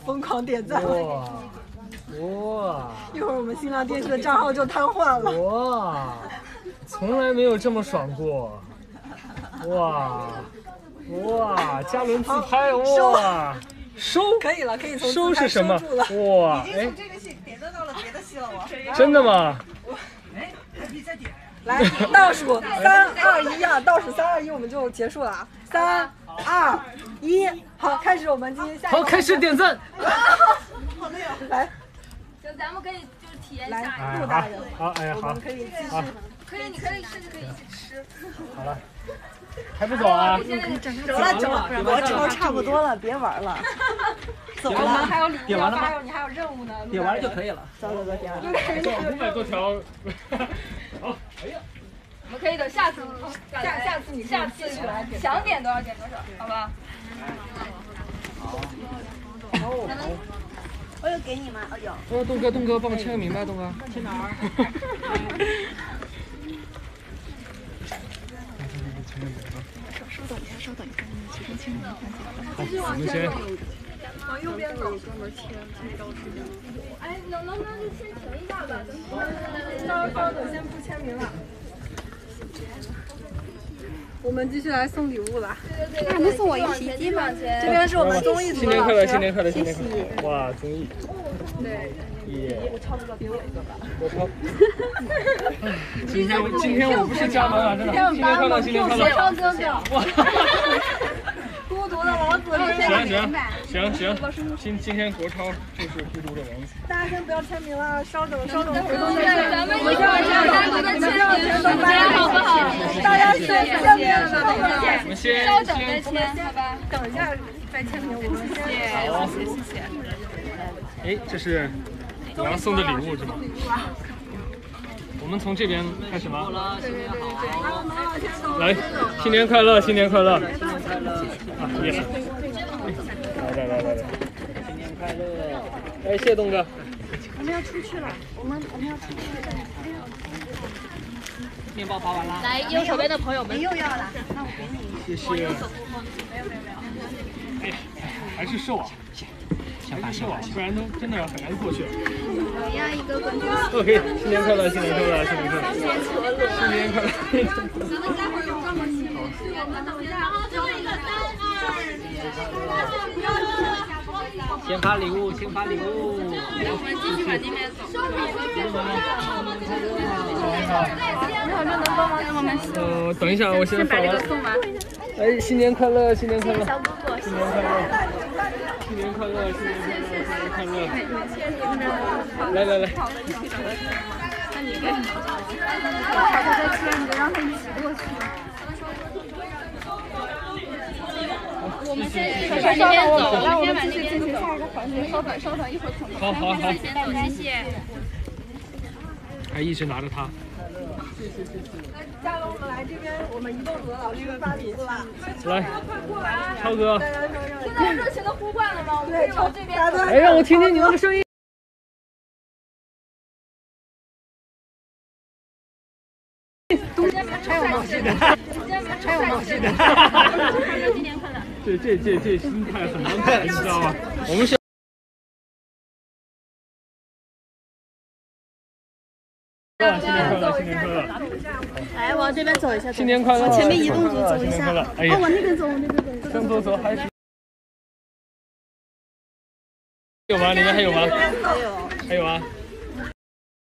疯狂点赞。 哇！ 一会儿我们新浪电视的账号就瘫痪了。 哇！从来没有这么爽过！哇！嘉伦自拍哇！收可以了，可以从收是什么？哇！ 已经从这个戏点到了别的戏了，我。 真的吗？ 哎，还可以再点。 来，倒数3、2、1啊！倒数3、2、1，我们就结束了啊！3、2、1，好，开始我们今天下一个。 好，开始点赞。 好累啊！ 来， 行，咱们可以就是体验一来， 下。 陆大人， 好，哎呀，好我们，可以继续。 可以，你可以甚至可以一起吃。 好了，还不走啊？ 走了，国潮差不多了，别玩了。走我们了， 还有礼物要发，还有你还有任务呢。 点完了就可以了。 走，点完了。 500多条。好，哎呀。 我们可以等下次，下次你想点多少点多少，好吧？ 我有给你吗？哦有。 东哥，帮我签个名吧，东哥。签哪儿？ 稍等一下，你看你随便签名。 好，我们先。 往右边走，专门签招时间。哎，能不能就先停一下吧？ 稍等，先不签名了。我们继续来送礼物了。 那能送我一皮筋吗？ 这边是我们综艺组的。 新年快乐！哇，综艺。 对。 我超哥给我一个吧。我超。今天我不是加班了，真的。新年快乐！ 超哥哥。 哇。 孤独的王子。 行，今天国超就是孤独的王子。 大家先不要签名了，稍等，回头咱们一会儿单独的签名，好不好？ 大家先签名， 我们先稍等再签，好吧？ 等一下再签名，我们先。 谢谢。 哎，这是我要送的礼物是吗？我们从这边开始吗？来，新年快乐！啊，耶！来，新年快乐！哎，谢谢东哥。 我们要出去了，我们要出去了。 面包发完了。 来，右手边的朋友们。 又要了，那我给你。 谢谢。没有。哎呀，还是瘦啊，还是瘦啊，不然都真的很难过去了。 我要一个滚珠。 OK， 新年快乐！新年快乐！ 咱们待会儿有专门签名，然后最后一个3、2、1。 先发礼物。 我们继续往那边走。你好，这能帮忙给我们等一下，我先把这个送完。 哎，新年快乐！ 小哥哥， 新年快乐！来。 那你给。好的，再签，你就让他一起过去。我们先往那边走，我们先往那边走。稍等，一会儿统一。 好。 先走，谢谢。 还一直拿着它。 嘉龙，我们来这边，我们移动组的老师发礼物了。 来，超哥。 听到热情的呼唤了吗？我们可以往这边走。 哎，让我听听你们的声音。 还有冒险的。今年快乐。 这心态很难看，你知道吗？我们是。新年快乐！ 来，往这边走一下。 新年快乐！ 前面移动组走一下。 哎呀， 往那边走。 向左走，还是有吗？里面还有吗？还有啊。